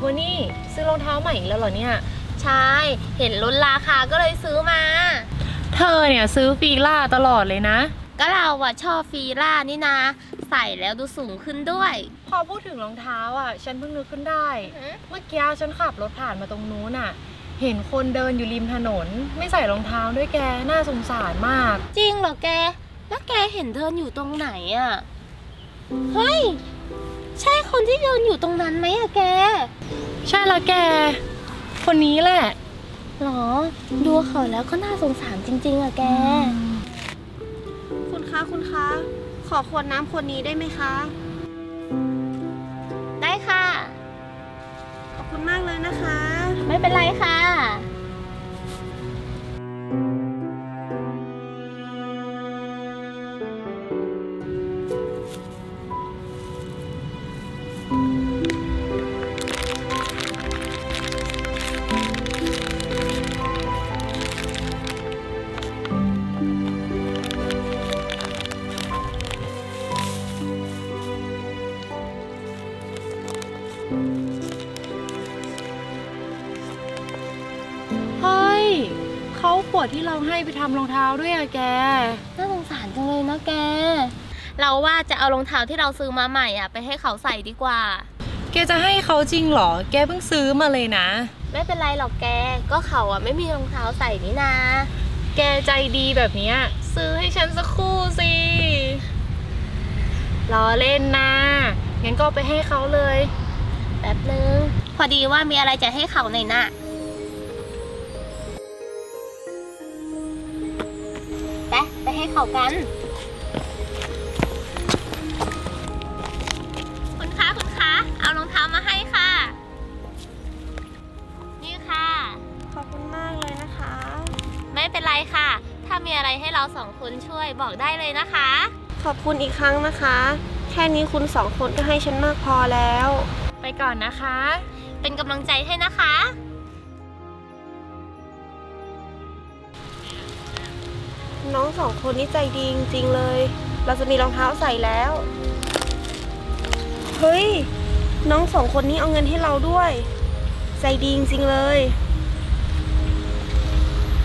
พนี่ซื้อรองเท้าใหม่อีกแล้วเหรอเนี่ยใช่เห็นลดราคาก็เลยซื้อมาเธอเนี่ยซื้อฟีล่าตลอดเลยนะก็เราอะชอบฟีล่านี่นะใส่แล้วดูสูงขึ้นด้วยพอพูดถึงรองเท้าอ่ะฉันเพิ่งนึกขึ้นได้เมื่อกี้ฉันขับรถผ่านมาตรงนู้นอ่ะเห็นคนเดินอยู่ริมถนนไม่ใส่รองเท้าด้วยแกน่าสงสารมากจริงเหรอแกแล้วแกเห็นเดินอยู่ตรงไหนอ่ะเฮ้ยใช่คนที่เดินอยู่ตรงนั้นไหมอะแกใช่ละแกคนนี้แหละหรอดูเขาแล้วก็น่าสงสารจริงๆอะแกคุณคะขอขวดน้ำขวดนี้ได้ไหมคะได้ค่ะขอบคุณมากเลยนะคะไม่เป็นไรค่ะเขาขวดที่เราให้ไปทำรองเท้าด้วยอะแกน่าสงสารจังเลยนะแกเราว่าจะเอารองเท้าที่เราซื้อมาใหม่อะไปให้เขาใส่ดีกว่าแกจะให้เขาจริงเหรอแกเพิ่งซื้อมาเลยนะไม่เป็นไรหรอกแกก็เขาอะไม่มีรองเท้าใส่นี่นาแกใจดีแบบนี้ซื้อให้ฉันสักคู่สิล้อเล่นนะงั้นก็ไปให้เขาเลยแป๊บนึงพอดีว่ามีอะไรจะให้เขาหน่อยนะไปให้เขากันคุณคะเอารองเท้ามาให้ค่ะนี่ค่ะขอบคุณมากเลยนะคะไม่เป็นไรค่ะถ้ามีอะไรให้เราสองคนช่วยบอกได้เลยนะคะขอบคุณอีกครั้งนะคะแค่นี้คุณสองคนก็ให้ฉันมากพอแล้วไปก่อนนะคะเป็นกำลังใจให้นะคะน้องสองคนนี้ใจดีจริงๆเลยเราจะมีรองเท้าใส่แล้วเฮ้ยน้องสองคนนี้เอาเงินให้เราด้วยใจดีจริงๆเลย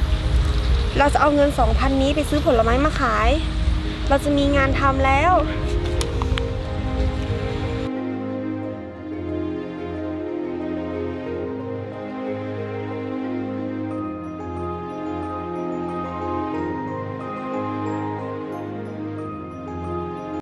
เราจะเอาเงิน 2,000 นี้ไปซื้อผลไม้มาขายเราจะมีงานทำแล้ว